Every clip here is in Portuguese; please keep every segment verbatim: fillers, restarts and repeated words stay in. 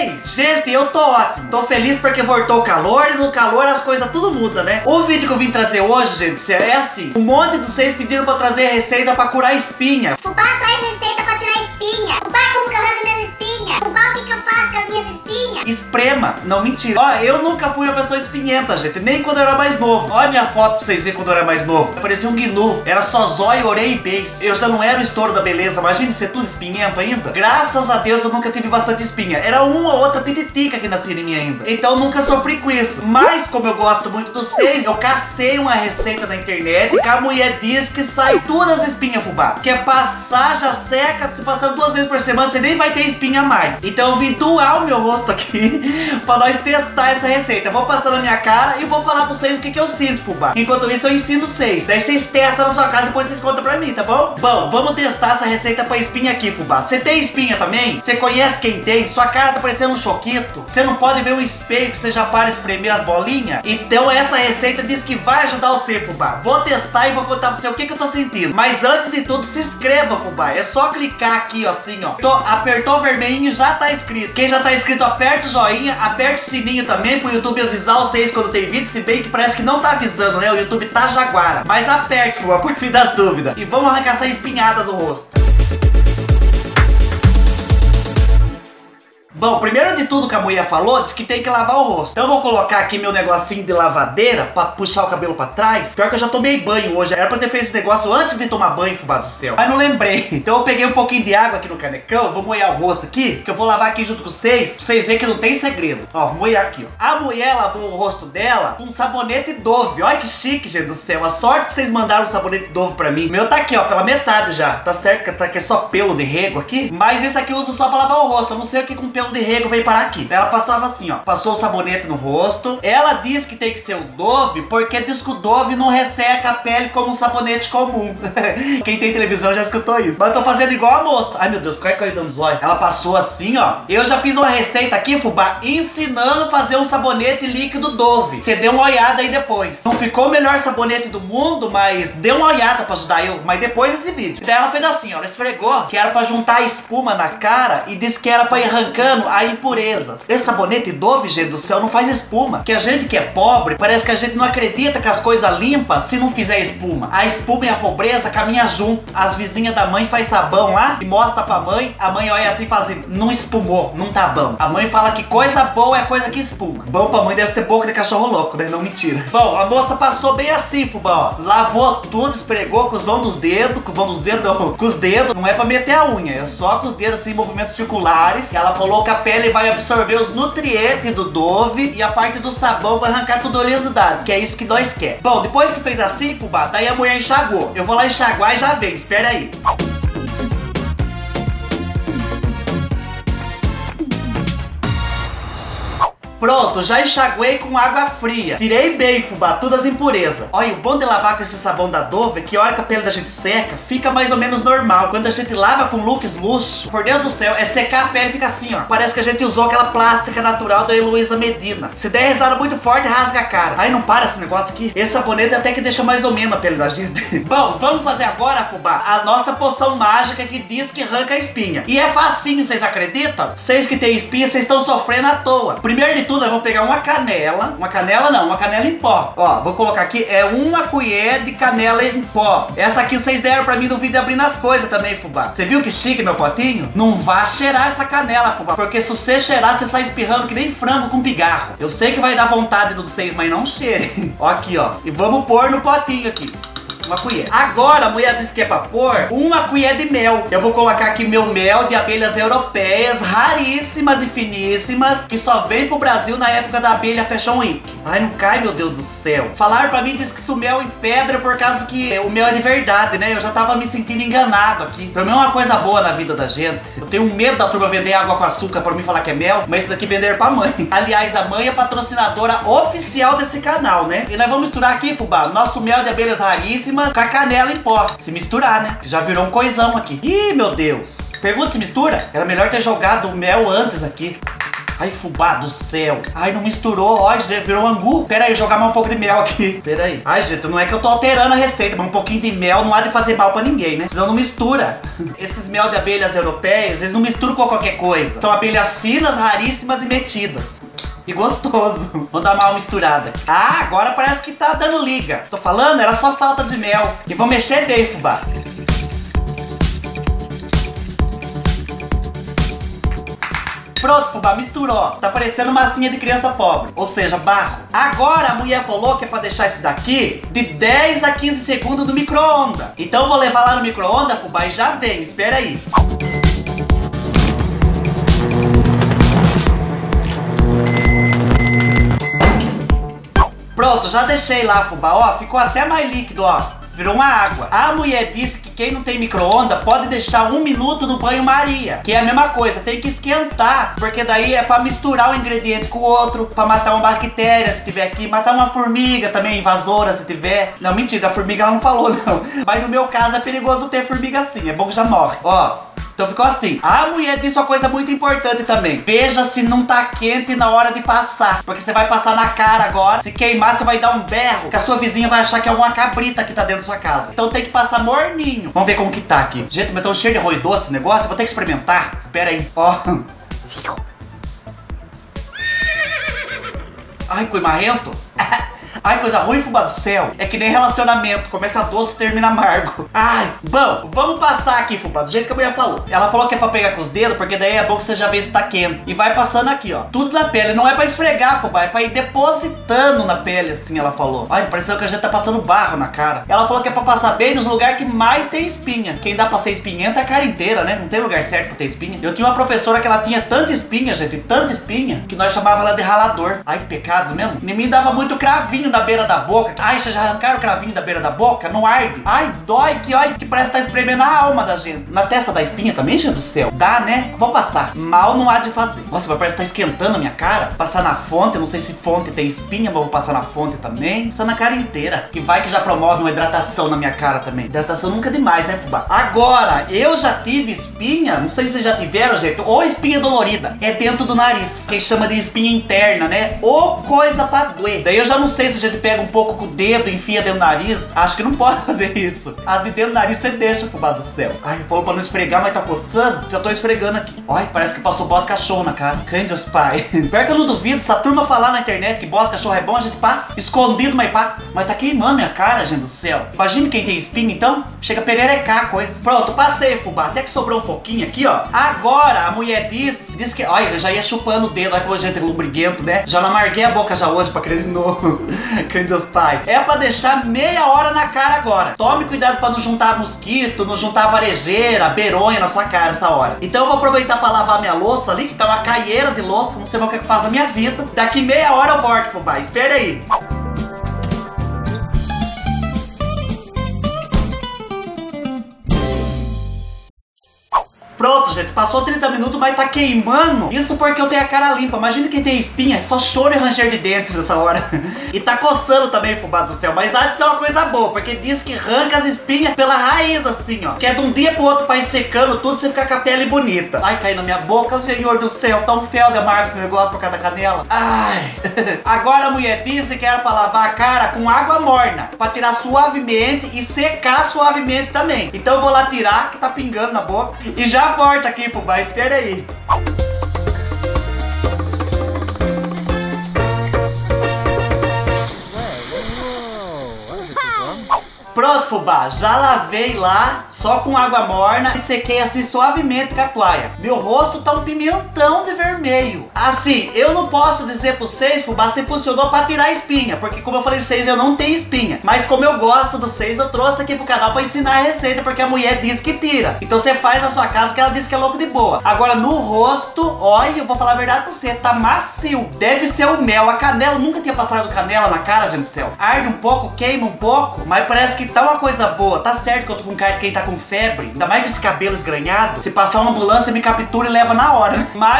vocês? Gente, eu tô ótimo. Tô feliz porque voltou o calor e no calor as coisas tudo muda, né? O vídeo que eu vim trazer hoje, gente, é assim. Um monte de vocês pediram pra eu trazer receita pra curar espinha. Fubá, traz receita pra tirar espinha. Fubá, como que eu arranco minhas espinhas? Fubá, o que que eu faço com as minhas espinhas? Esprema. Não, mentira. Ó, eu nunca fui uma pessoa espinhenta, gente. Nem quando eu era mais novo. Olha a minha foto pra vocês verem quando eu era mais novo. Eu parecia um gnu. Era só zóio, orelha e beijo. Eu já não era o estouro da beleza. Imagina ser tudo espinhento ainda. Graças a Deus eu nunca tive bastante espinha. Era uma ou outra pititica que nascia em mim ainda. Então eu nunca sofri com isso. Mas como eu gosto muito dos seis, eu cacei uma receita na internet que a mulher diz que sai todas as espinhas, fubá. Que é passar, já seca. Se passar duas vezes por semana, você nem vai ter espinha mais. Então eu vim doar o meu rosto aqui pra nós testar essa receita. Eu vou passar na minha cara e vou falar pra vocês o que, que eu sinto, fubá. Enquanto isso eu ensino vocês. Daí vocês testam na sua casa e depois vocês contam pra mim, tá bom? Bom, vamos testar essa receita pra espinha aqui, fubá. Você tem espinha também? Você conhece quem tem? Sua cara tá parecendo um choquito? Você não pode ver um espelho que você já para espremer as bolinhas? Então essa receita diz que vai ajudar você, fubá. Vou testar e vou contar pra você o que, que eu tô sentindo. Mas antes de tudo, se inscreva, fubá. É só clicar aqui, ó, assim, ó. Tô, apertou o vermelhinho e já tá inscrito. Quem já tá inscrito, aperta o joinha, aperta o sininho também pro YouTube avisar vocês quando tem vídeo. Se bem que parece que não tá avisando, né? O YouTube tá jaguara. Mas aperte, fubá, por fim das dúvidas. E vamos arrancar essa espinhada do rosto. Bom, primeiro de tudo que a mulher falou, disse que tem que lavar o rosto. Então eu vou colocar aqui meu negocinho de lavadeira pra puxar o cabelo pra trás. Pior que eu já tomei banho hoje. Era pra ter feito esse negócio antes de tomar banho, fubá do céu. Mas não lembrei. Então eu peguei um pouquinho de água aqui no canecão. Vou molhar o rosto aqui, que eu vou lavar aqui junto com vocês. Pra vocês verem que não tem segredo. Ó, vou molhar aqui, ó. A mulher lavou o rosto dela com um sabonete Dove. Olha que chique, gente do céu. A sorte que vocês mandaram um sabonete Dove pra mim. O meu tá aqui, ó, pela metade já. Tá certo que tá aqui é só pelo de rego aqui. Mas esse aqui eu uso só pra lavar o rosto. Eu não sei o que com pelo de rego veio parar aqui. Ela passava assim, ó. Passou o sabonete no rosto. Ela diz que tem que ser o Dove, porque diz que o Dove não resseca a pele como um sabonete comum. Quem tem televisão já escutou isso. Mas eu tô fazendo igual a moça. Ai, meu Deus, qual é que eu ia dando zóio? Ela passou assim, ó. Eu já fiz uma receita aqui, fubá, ensinando a fazer um sabonete líquido Dove. Você deu uma olhada aí depois. Não ficou o melhor sabonete do mundo, mas deu uma olhada pra ajudar eu. Mas depois desse vídeo. Daí ela fez assim, ó. Ela esfregou que era pra juntar a espuma na cara e disse que era pra ir arrancando a impurezas. Esse sabonete Dove, gente do céu, não faz espuma. Que a gente que é pobre, parece que a gente não acredita que as coisas limpas se não fizer espuma. A espuma e a pobreza caminham junto. As vizinhas da mãe faz sabão lá e mostra pra mãe. A mãe olha assim e fala assim, não espumou, não tá bom. A mãe fala que coisa boa é coisa que espuma. Bom pra mãe deve ser boca de cachorro louco, né? Não, mentira. Bom, a moça passou bem assim, fubá, ó. Lavou tudo, esfregou com os vão dos dedos. Com os vão dos dedos, não, com os dedos. Não é pra meter a unha, é só com os dedos assim, movimentos circulares. E ela falou que a pele vai absorver os nutrientes do Dove e a parte do sabão vai arrancar toda a oleosidade, que é isso que nós quer. Bom, depois que fez assim, fubá, daí a mulher enxagou. Eu vou lá enxaguar e já vem, espera aí. Pronto, já enxaguei com água fria. Tirei bem, fubá, todas as impurezas. Olha, o bom de lavar com esse sabão da Dove é que a hora que a pele da gente seca, fica mais ou menos normal. Quando a gente lava com Lux Luxo, por Deus do céu, é secar a pele e fica assim, ó. Parece que a gente usou aquela plástica natural da Heloísa Medina. Se der risada muito forte, rasga a cara. Aí não para esse negócio aqui. Esse sabonete até que deixa mais ou menos a pele da gente. Bom, vamos fazer agora, fubá, a nossa poção mágica que diz que arranca a espinha. E é facinho, vocês acreditam? Vocês que têm espinha, vocês estão sofrendo à toa. Primeiro de tudo, nós vamos pegar uma canela. Uma canela não, uma canela em pó. Ó, vou colocar aqui, é uma colher de canela em pó. Essa aqui vocês deram pra mim no vídeo abrindo as coisas também, fubá. Você viu que chique meu potinho? Não vá cheirar essa canela, fubá, porque se você cheirar, você sai espirrando que nem frango com pigarro. Eu sei que vai dar vontade de vocês, mas não cheirem. Ó aqui, ó. E vamos pôr no potinho aqui. Uma colher. Agora a mulher disse que é pra pôr uma colher de mel. Eu vou colocar aqui meu mel de abelhas europeias, raríssimas e finíssimas, que só vem pro Brasil na época da abelha Fashion Week. Ai, não cai, meu Deus do céu. Falaram pra mim, disse que isso mel em pedra por causa que o mel é de verdade, né? Eu já tava me sentindo enganado aqui. Pra mim é uma coisa boa na vida da gente. Eu tenho medo da turma vender água com açúcar pra mim falar que é mel, mas isso daqui vender pra mãe. Aliás, a mãe é patrocinadora oficial desse canal, né? E nós vamos misturar aqui, fubá, nosso mel de abelhas raríssimas com a canela em pó. Se misturar, né? Já virou um coisão aqui. Ih, meu Deus. Pergunta se mistura? Era melhor ter jogado o mel antes aqui. Ai, fubá do céu. Ai, não misturou. Ai, gente, virou angu. Pera aí, jogar mais um pouco de mel aqui. Pera aí. Ai, gente, não é que eu tô alterando a receita, mas um pouquinho de mel não há de fazer mal pra ninguém, né? Senão não mistura. Esses mel de abelhas europeias, eles não misturam com qualquer coisa. São abelhas finas, raríssimas e metidas. E gostoso. Vou dar uma misturada. Ah, agora parece que tá dando liga. Tô falando, era só falta de mel. E vou mexer bem, fubá. Pronto, fubá, misturou. Tá parecendo massinha de criança pobre. Ou seja, barro. Agora a mulher falou que é pra deixar esse daqui de dez a quinze segundos no micro-ondas. Então eu vou levar lá no micro-ondas, fubá, e já vem. Espera aí. Pronto, já deixei lá, fubá. Ó, ficou até mais líquido, ó. Virou uma água. A mulher disse que quem não tem micro-ondas pode deixar um minuto no banho-maria. Que é a mesma coisa, tem que esquentar. Porque daí é pra misturar um ingrediente com o outro. Pra matar uma bactéria se tiver aqui. Matar uma formiga também, invasora se tiver. Não, mentira, a formiga ela não falou não. Mas no meu caso é perigoso ter formiga assim. É bom que já morre. Ó. Então ficou assim. A mulher disse uma coisa muito importante também. Veja se não tá quente na hora de passar. Porque você vai passar na cara agora. Se queimar, você vai dar um berro. Que a sua vizinha vai achar que é uma cabrita que tá dentro da sua casa. Então tem que passar morninho. Vamos ver como que tá aqui. Gente, mas tá um cheiro de arroz doce esse negócio. Eu vou ter que experimentar. Espera aí. Ó. Ai, coi marrento. Ai, coisa ruim, fubá do céu. É que nem relacionamento. Começa doce e termina amargo. Ai, bom, vamos passar aqui, fubá, do jeito que a mulher falou. Ela falou que é pra pegar com os dedos, porque daí é bom que você já vê se tá quente. E vai passando aqui, ó. Tudo na pele. Não é pra esfregar, fubá. É pra ir depositando na pele, assim, ela falou. Ai, pareceu que a gente tá passando barro na cara. Ela falou que é pra passar bem nos lugares que mais tem espinha. Quem dá pra ser espinhenta é a cara inteira, né? Não tem lugar certo pra ter espinha. Eu tinha uma professora que ela tinha tanta espinha, gente, tanta espinha, que nós chamava ela de ralador. Ai, que pecado mesmo. Em mim dava muito cravinho na beira da boca. Ai, vocês já arrancaram o cravinho da beira da boca? Não arde? Ai, dói, que ai, que parece que tá espremendo a alma da gente. Na testa da espinha também, gente do céu. Dá, né? Vou passar. Mal não há de fazer. Nossa, mas parece que tá esquentando a minha cara. Passar na fonte, eu não sei se fonte tem espinha, mas vou passar na fonte também. Passar na cara inteira. Que vai que já promove uma hidratação na minha cara também. Hidratação nunca é demais, né, fubá? Agora, eu já tive espinha, não sei se vocês já tiveram, gente, ou espinha dolorida. É dentro do nariz, que chama de espinha interna, né? Ou coisa pra doer. Daí eu já não sei se a gente pega um pouco com o dedo, enfia dentro do nariz. Acho que não pode fazer isso. As de dentro do nariz você deixa, fubá do céu. Ai, falou pra não esfregar, mas tá coçando. Já tô esfregando aqui. Ai, parece que passou boss cachorro na cara. Crê em Deus, pai. Pior que eu não duvido, se a turma falar na internet que boss cachorro é bom, a gente passa. Escondido, mas passa. Mas tá queimando minha cara, gente do céu. Imagina quem tem espinha, então. Chega a pererecar a coisa. Pronto, passei, fubá. Até que sobrou um pouquinho aqui, ó. Agora, a mulher diz, diz que... Olha, eu já ia chupando o dedo. Olha como a gente é lubriguento, né? Já não amarguei a boca já hoje pra querer de novo. Crê em Deus, pai. É pra deixar meia hora na cara agora. Tome cuidado pra não juntar mosquito, não juntar varejeira, beronha na sua cara essa hora. Então eu vou aproveitar pra lavar minha louça ali, que tá uma caieira de louça. Não sei mais o que faz na minha vida. Daqui meia hora eu volto, fubá. Espera aí. Pronto, gente, passou trinta minutos, mas tá queimando. Isso porque eu tenho a cara limpa. Imagina quem tem espinha, é só choro e ranger de dentes nessa hora. E tá coçando também, fubá do céu. Mas há de ser uma coisa boa, porque diz que arranca as espinhas pela raiz, assim, ó. Que é de um dia pro outro pra ir secando tudo, você ficar com a pele bonita. Ai, caiu na minha boca, senhor do céu. Tá um fel de amargo esse negócio por causa da canela. Ai. Agora a mulher disse que era pra lavar a cara com água morna, pra tirar suavemente e secar suavemente também. Então eu vou lá tirar, que tá pingando na boca. E já volta aqui, fubá, espera aí. Pronto, fubá, já lavei lá, só com água morna e sequei assim suavemente com a toalha. Meu rosto tá um pimentão de vermelho. Assim, eu não posso dizer pra vocês, fubá, se funcionou pra tirar a espinha, porque como eu falei pra vocês, eu não tenho espinha. Mas como eu gosto dos vocês, eu trouxe aqui pro canal pra ensinar a receita, porque a mulher diz que tira. Então você faz na sua casa, que ela diz que é louco de boa. Agora no rosto, olha, eu vou falar a verdade pra você, tá macio. Deve ser o mel, a canela, eu nunca tinha passado canela na cara, gente do céu. Arde um pouco, queima um pouco, mas parece que tá uma coisa boa. Tá certo que eu tô com cara de quem tá com febre, ainda mais com esse cabelo esgranhado. Se passar uma ambulância, me captura e leva na hora, né? Mas eu acho que daqui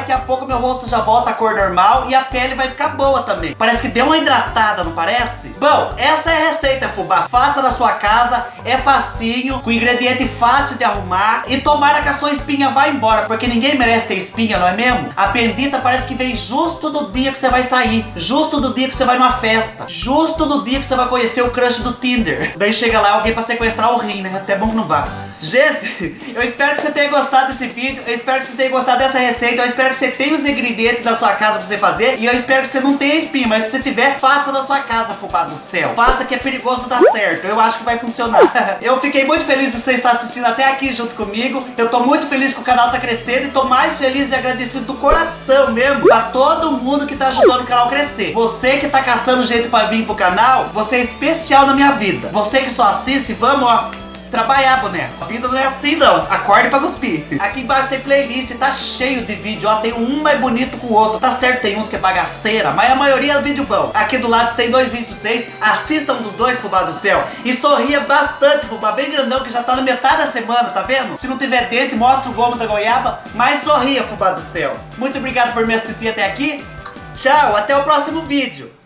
daqui a pouco meu rosto já volta à cor normal e a pele vai ficar boa também. Parece que deu uma hidratada, não parece? Bom, essa é a receita, fubá. Faça na sua casa, é facinho, com ingrediente fácil de arrumar. E tomara que a sua espinha vá embora, porque ninguém merece ter espinha, não é mesmo? A pendita parece que vem justo no dia que você vai sair, justo no dia que você vai numa festa, justo no dia que você vai conhecer o crush do Tinder. Daí chega lá alguém pra sequestrar o rim, né? Até bom que não vá. Gente, eu espero que você tenha gostado desse vídeo, eu espero que você tenha gostado dessa receita, eu espero que você tenha os ingredientes da sua casa pra você fazer, e eu espero que você não tenha espinha, mas se você tiver, faça na sua casa, fubá do céu. Faça, que é perigoso dar certo, eu acho que vai funcionar. Eu fiquei muito feliz de você estar assistindo até aqui junto comigo, eu tô muito feliz que o canal tá crescendo, e tô mais feliz e agradecido do coração mesmo pra todo mundo que tá ajudando o canal a crescer. Você que tá caçando jeito pra vir pro canal, você é especial na minha vida. Você que só assiste, vamos, ó, trabalhar, boneco. A vida não é assim, não. Acorde pra cuspir. Aqui embaixo tem playlist, tá cheio de vídeo, ó. Tem um mais bonito que o outro. Tá certo, tem uns que é bagaceira, mas a maioria é vídeo bom. Aqui do lado tem dois vídeos pra vocês. Assistam um dos dois, fubá do céu. E sorria bastante, fubá, bem grandão, que já tá na metade da semana, tá vendo? Se não tiver dente, mostra o gomo da goiaba. Mas sorria, fubá do céu. Muito obrigado por me assistir até aqui. Tchau, até o próximo vídeo.